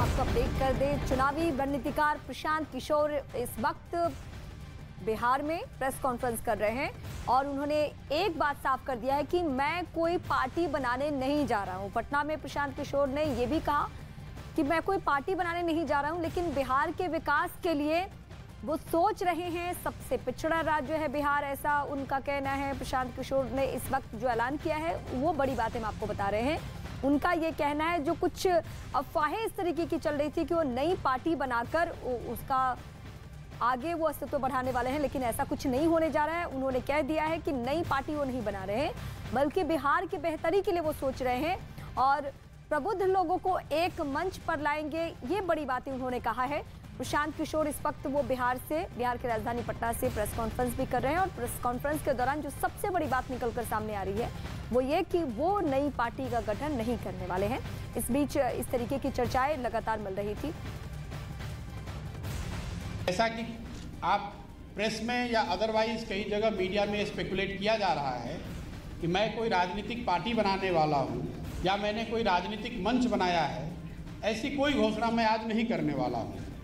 आपको अपडेट कर दें, चुनावी रणनीतिकार प्रशांत किशोर इस वक्त बिहार में प्रेस कॉन्फ्रेंस कर रहे हैं और उन्होंने एक बात साफ कर दिया है कि मैं कोई पार्टी बनाने नहीं जा रहा हूं। पटना में प्रशांत किशोर ने यह भी कहा कि मैं कोई पार्टी बनाने नहीं जा रहा हूं, लेकिन बिहार के विकास के लिए वो सोच रहे हैं। सबसे पिछड़ा राज्य है बिहार, ऐसा उनका कहना है। प्रशांत किशोर ने इस वक्त जो ऐलान किया है वो बड़ी बातें हम आपको बता रहे हैं। उनका ये कहना है जो कुछ अफवाहें इस तरीके की चल रही थी कि वो नई पार्टी बनाकर उसका आगे वो अस्तित्व बढ़ाने वाले हैं, लेकिन ऐसा कुछ नहीं होने जा रहा है। उन्होंने कह दिया है कि नई पार्टी वो नहीं बना रहे हैं, बल्कि बिहार की बेहतरी के लिए वो सोच रहे हैं और प्रबुद्ध लोगों को एक मंच पर लाएंगे। ये बड़ी बातें उन्होंने कहा है। प्रशांत किशोर इस वक्त वो बिहार की राजधानी पटना से प्रेस कॉन्फ्रेंस भी कर रहे हैं और प्रेस कॉन्फ्रेंस के दौरान जो सबसे बड़ी बात निकलकर सामने आ रही है वो ये कि वो नई पार्टी का गठन नहीं करने वाले हैं। इस बीच इस तरीके की चर्चाएं लगातार मिल रही थी। ऐसा कि आप प्रेस में या अदरवाइज कई जगह मीडिया में स्पेकुलेट किया जा रहा है कि मैं कोई राजनीतिक पार्टी बनाने वाला हूं या मैंने कोई राजनीतिक मंच बनाया है, ऐसी कोई घोषणा मैं आज नहीं करने वाला हूं।